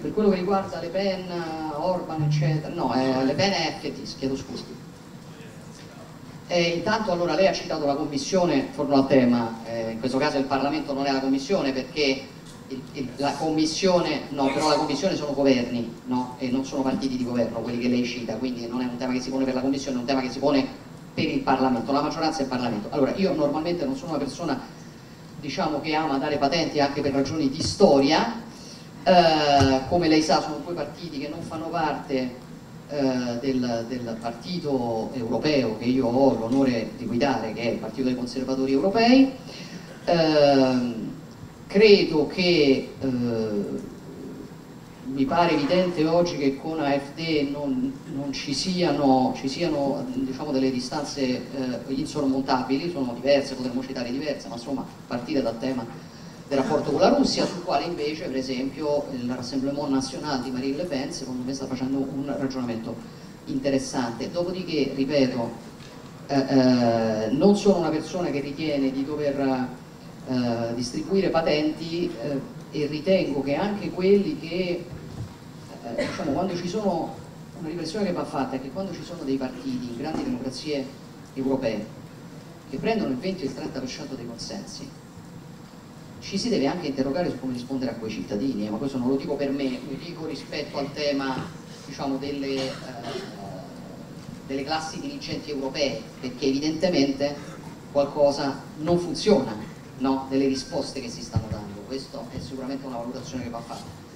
per quello che riguarda Le Pen, Orban, eccetera, no, Le Pen è FT, chiedo scusa. Intanto allora lei ha citato la Commissione, torno al tema, in questo caso il Parlamento non è la Commissione perché la Commissione, no, però la Commissione sono governi, no? E non sono partiti di governo quelli che lei cita, quindi non è un tema che si pone per la Commissione, è un tema che si pone per il Parlamento, la maggioranza è il Parlamento. Allora io normalmente non sono una persona, diciamo, che ama dare patenti anche per ragioni di storia, come lei sa sono due partiti che non fanno parte del partito europeo che io ho l'onore di guidare, che è il Partito dei Conservatori Europei. Credo che mi pare evidente oggi che con AfD non ci siano diciamo, delle distanze insormontabili, sono diverse, potremmo citare diverse, ma insomma partire dal tema del rapporto con la Russia, sul quale invece per esempio il Rassemblement National di Marine Le Pen secondo me sta facendo un ragionamento interessante. Dopodiché, ripeto, non sono una persona che ritiene di dover distribuire patenti e ritengo che anche quelli che diciamo, quando ci sono, una riflessione che va fatta è che quando ci sono dei partiti in grandi democrazie europee che prendono il 20 e il 30% dei consensi, ci si deve anche interrogare su come rispondere a quei cittadini, ma questo non lo dico per me, lo dico rispetto al tema, diciamo, delle classi dirigenti europee, perché evidentemente qualcosa non funziona, no? Delle risposte che si stanno dando. Questa è sicuramente una valutazione che va fatta.